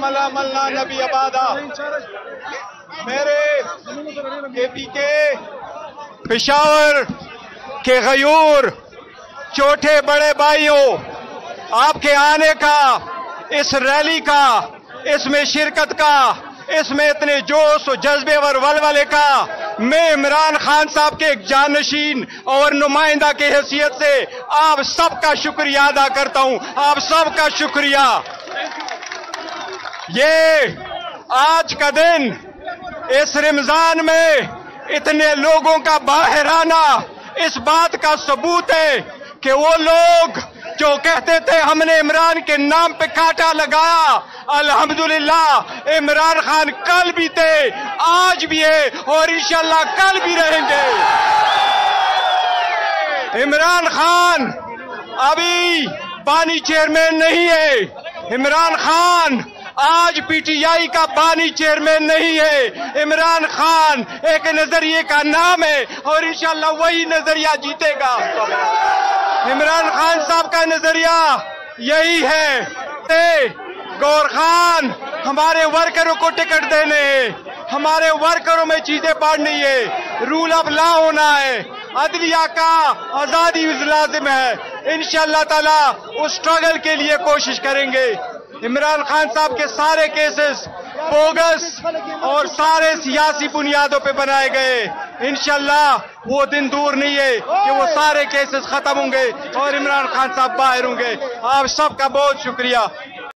अला मल्ला नबी अबादा। मेरे KP के पेशावर के गयूर छोटे बड़े भाइयों, आपके आने का, इस रैली का, इसमें शिरकत का, इसमें इतने जोश और जज्बे और वलवले का मैं इमरान खान साहब के एक जानशीन और नुमाइंदा की हैसियत से आप सबका शुक्रिया अदा करता हूं। आप सबका शुक्रिया। ये आज का दिन इस रमजान में इतने लोगों का बाहर आना इस बात का सबूत है कि वो लोग जो कहते थे हमने इमरान के नाम पे कांटा लगाया, अल्हम्दुलिल्लाह इमरान खान कल भी थे, आज भी है और इंशाल्लाह कल भी रहेंगे। इमरान खान अभी बानी चेयरमैन नहीं है। इमरान खान आज PTI का बानी चेयरमैन नहीं है। इमरान खान एक नजरिए का नाम है और इंशाल्लाह वही नजरिया जीतेगा। इमरान खान साहब का नजरिया यही है, गौर खान हमारे वर्करों को टिकट देने हैं, हमारे वर्करों में चीजें बांटनी है, रूल ऑफ लॉ होना है, अदलिया का आजादी लाजिम है। इंशाअल्लाह ताला उस स्ट्रगल के लिए कोशिश करेंगे। इमरान खान साहब के सारे केसेस बोगस और सारे सियासी बुनियादों पे बनाए गए। इंशाअल्लाह वो दिन दूर नहीं है कि वो सारे केसेस खत्म होंगे और इमरान खान साहब बाहर होंगे। आप सबका बहुत शुक्रिया।